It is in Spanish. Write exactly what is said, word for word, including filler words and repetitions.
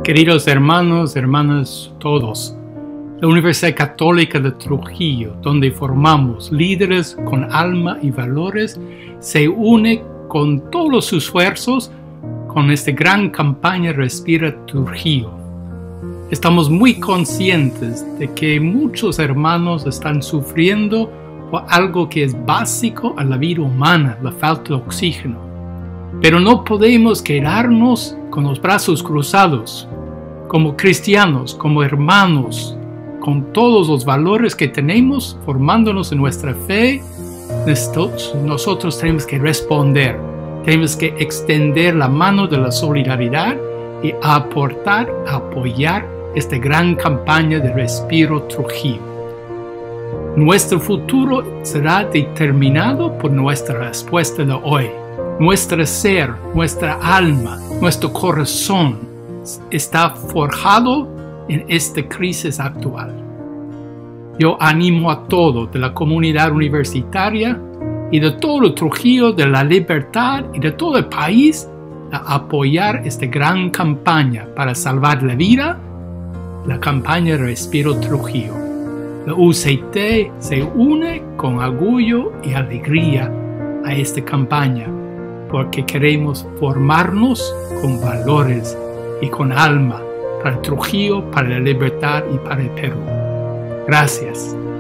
Queridos hermanos, hermanas, todos, la Universidad Católica de Trujillo, donde formamos líderes con alma y valores, se une con todos sus esfuerzos con esta gran campaña Respira Trujillo. Estamos muy conscientes de que muchos hermanos están sufriendo por algo que es básico a la vida humana, la falta de oxígeno. Pero no podemos quedarnos con los brazos cruzados. Como cristianos, como hermanos, con todos los valores que tenemos, formándonos en nuestra fe, nosotros tenemos que responder. Tenemos que extender la mano de la solidaridad y aportar, apoyar esta gran campaña de Respira Trujillo. Nuestro futuro será determinado por nuestra respuesta de hoy. Nuestro ser, nuestra alma, nuestro corazón está forjado en esta crisis actual. Yo animo a todos de la comunidad universitaria y de todo el Trujillo, de la libertad y de todo el país a apoyar esta gran campaña para salvar la vida, la campaña Respira Trujillo. La U C T se une con orgullo y alegría a esta campaña porque queremos formarnos con valores y con alma para el Trujillo, para la libertad y para el Perú. Gracias.